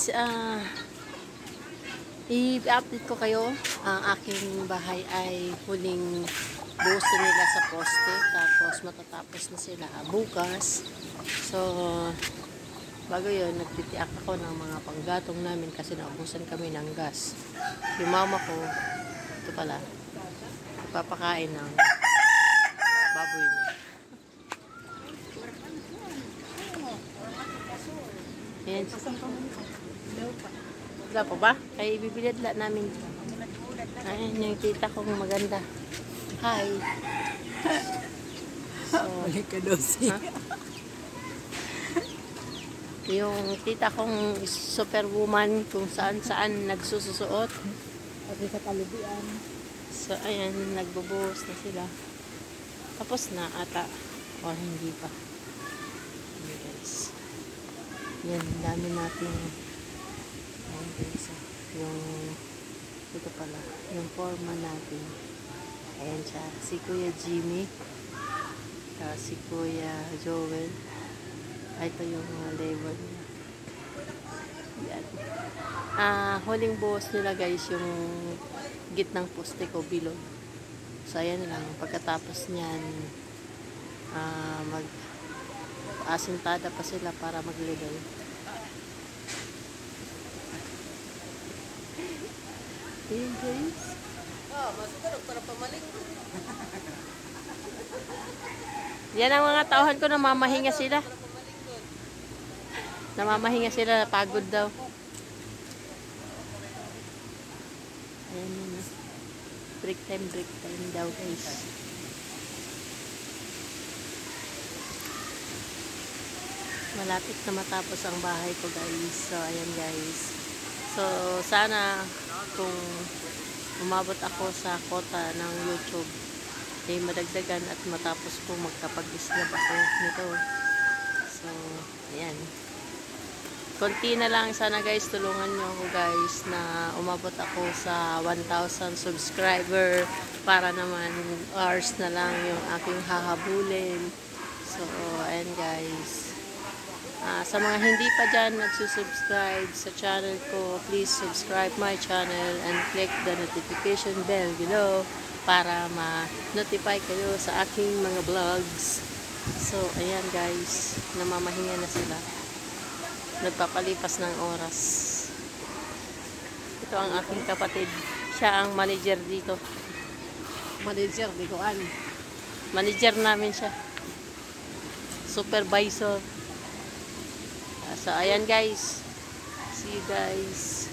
guys, i-update ko kayo. Ang aking bahay ay huling buhos nila sa poste. Tapos matatapos na sila bukas. So, bago yun, nagtitiak ako ng mga panggatong namin kasi naubusan kami ng gas. Yung mama ko, ito pala, nagpapakain ng baboy niya. Ayan. Wala pa ba? Kaya ibibilad la namin. Ayan yung tita kong maganda. Hi. So, balik ka daw siya. Yung tita kong superwoman kung saan nagsususuot. Sabi sa kalubian. So, ayan, nagbubuhos na sila. Tapos na ata. O, hindi pa. Ayan, guys. Yan, dami natin. Ayan, guys. Yung, ito pala, yung forma natin. Ayan siya. Si Kuya Jimmy. Si Kuya Joel. Ito yung label niya. Yan. Huling buhos nila guys, yung gitnang poste ko bilog. So ayan lang, pagkatapos niyan mag-asintada pa sila para mag-level. Ayan guys. Masarap para pamaling. Yan ang mga tauhan ko, namamahinga sila. Namamahinga sila, pagod daw. Ayan yun. Break time daw guys. Malapit na matapos ang bahay ko guys. So ayan guys. So sana kung umabot ako sa quota ng YouTube ay madagdagan at matapos ko magkapag-islab ako nito. So ayan. Konti na lang sana guys, tulungan nyo ako guys na umabot ako sa 1,000 subscriber para naman hours na lang yung aking hahabulin. So ayan guys. Sa mga hindi pa dyan nagsusubscribe sa channel ko, please subscribe my channel and click the notification bell below para ma-notify kayo sa aking mga vlogs. So ayan guys, namamahinga na sila. Nagpapalipas ng oras. Ito ang aking kapatid. Siya ang manager dito. Manager, di ko ano. Manager namin siya. Supervisor. So, ayan guys. See you guys.